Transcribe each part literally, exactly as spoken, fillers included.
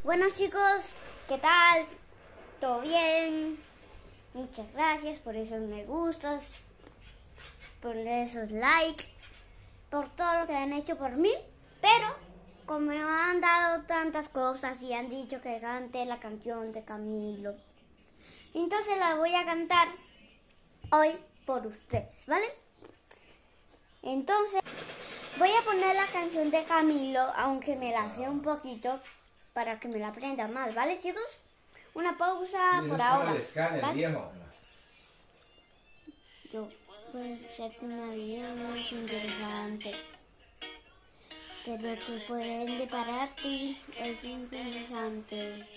Bueno chicos, ¿qué tal? ¿Todo bien? Muchas gracias por esos me gustas, por esos likes, por todo lo que han hecho por mí. Pero como me han dado tantas cosas y han dicho que cante la canción de Camilo, entonces la voy a cantar hoy por ustedes, ¿vale? Entonces voy a poner la canción de Camilo, aunque me la sé un poquito, para que me la aprenda más, ¿vale chicos? Una pausa Sí, por es ahora. el escáner, ¿vale? viejo. Yo puedo hacerte una vida muy interesante, pero que puede para ti es interesante.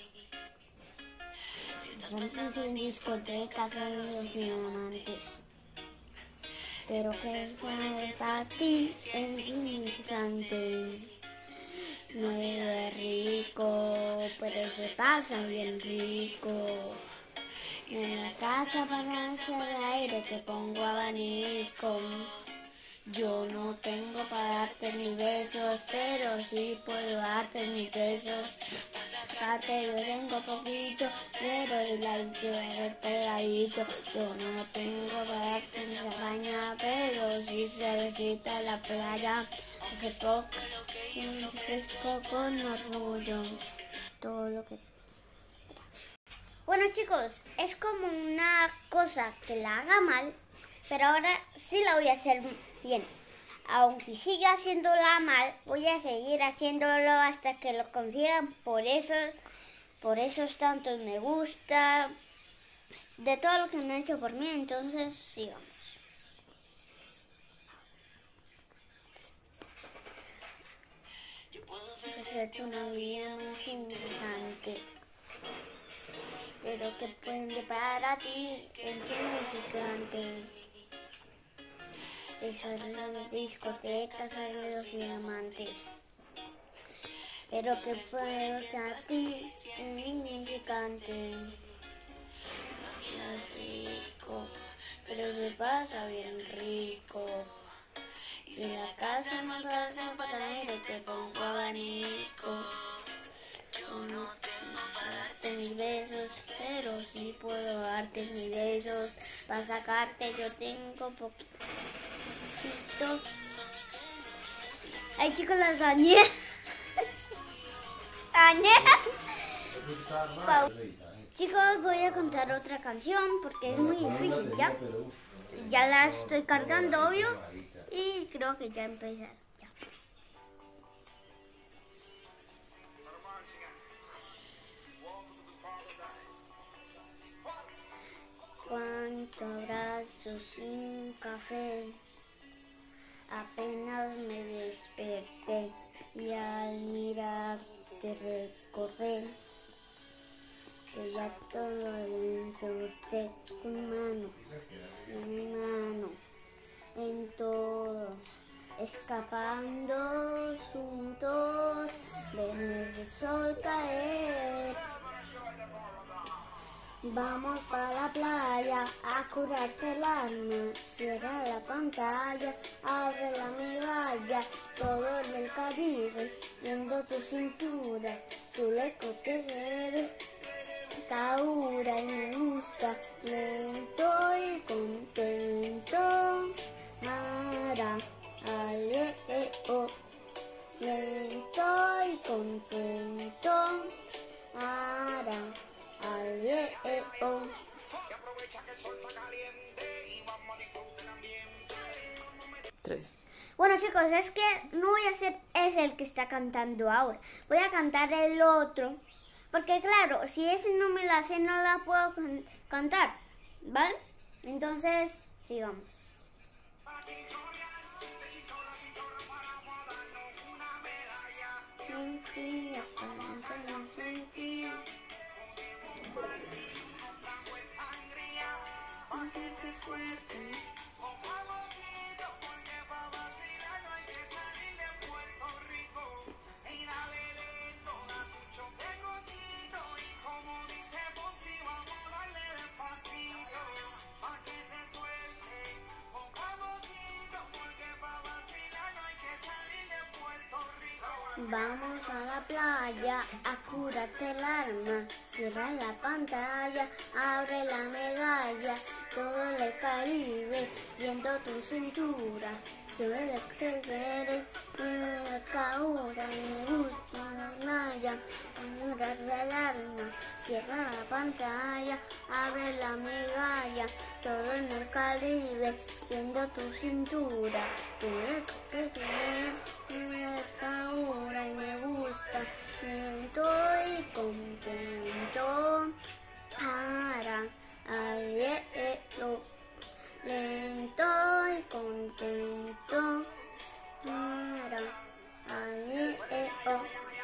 Estamos en discotecas, amigos y amantes, pero que puede para ti es insignificante. No es rico, pero se pasa bien rico. En la casa para hacer aire te pongo abanico. Yo no tengo para darte mis besos, pero sí puedo darte mis besos. Sacarte yo tengo poquito, pero el aire a ver pegadito. Yo no tengo para darte mi cabaña, pero sí cervecita en la playa. Hace poco, un fresco con orgullo, todo lo que... Bueno chicos, es como una cosa que la haga mal, pero ahora sí la voy a hacer bien. Aunque siga haciéndola mal, voy a seguir haciéndolo hasta que lo consigan. Por eso, por esos tantos me gusta, de todo lo que me han hecho por mí. Entonces, sigamos. Yo puedo ofrecerte una vida muy interesante, pero que puede para ti es insignificante. Eso es las discotecas, arreglos y diamantes, pero que puede para ti es insignificante. No es rico, pero se pasa bien rico. Y en la casa no pasa para él, te pongo abanico. Yo no tengo para darte mis besos, pero sí puedo darte mis besos. Para sacarte yo tengo poquito. Ay chicos, las dañé. Dañé. Chicos, voy a contar otra canción porque es muy difícil, ¿ya? Ya la estoy cargando, obvio. Y creo que ya empezar. Ya. Cuánto abrazo sin café, apenas me desperté y al mirarte recordé que ya todo dentro de usted, con mano, en mi mano, en todo, escapando juntos, ver el sol caer. Vamos para la playa a curarte el alma, cierra la pantalla, abre la miralla, todo en el Caribe, viendo tu cintura, tu leco que eres, caura y me gusta, lento y contento, ara, ale, e, o, lento y contento, ara. Tres. Bueno chicos, es que no voy a hacer ese el que está cantando ahora. Voy a cantar el otro. Porque claro, si ese no me la sé, no la puedo can cantar. ¿Vale? Entonces, sigamos. Vamos a la playa a curarte el alma. Cierra la pantalla, abre la medalla. Todo el Caribe viendo tu cintura. Yo eres que eres una caura y me gusta la playa. Curarte el alma. Cierra la pantalla, abre la medalla. Todo en el Caribe viendo tu cintura. Tú eres que eres una caura y me gusta. Estoy contento. Para ayer lo lento y contento. Para ayer oh.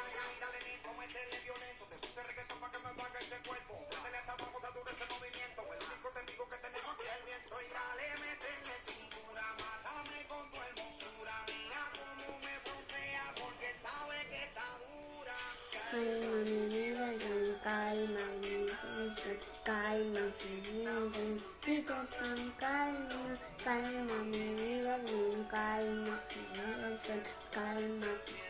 Calma mi vida, calma mi corazón, calma mi situación, calma, calma mi vida, calma mi corazón, calma,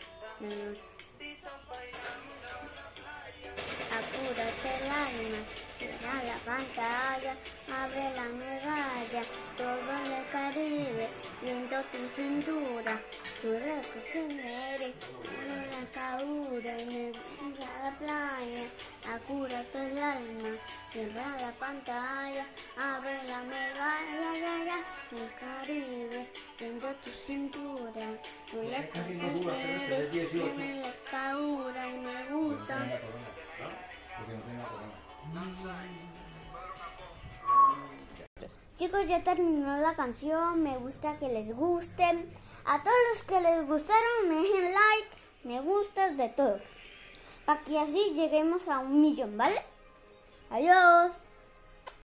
apúrate el alma, cierra la pantalla, abre la medalla, todo en el Caribe, viendo tu cintura, tú eres que eres, una caura y me gusta la playa, apúrate el alma, cierra la pantalla, abre la medalla, ya, ya, el Caribe, viendo tu cintura, tú eres que eres, tiene la caura y me gusta. Chicos, ya terminó la canción, me gusta que les guste. A todos los que les gustaron me dejen like, me gusta de todo. Para que así lleguemos a un millón, ¿vale? Adiós.